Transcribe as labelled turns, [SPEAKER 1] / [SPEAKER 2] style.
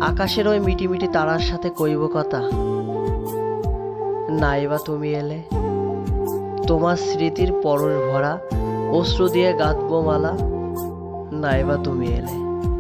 [SPEAKER 1] আকাশের ওই মিটি মিটি তারার সাথে কইব কথা। নাইবা তুমি এলে, তোমার স্মৃতির পরশ ভরা অশ্রু দিয়ে গাঁথবো মালা। নাইবা তুমি এলে।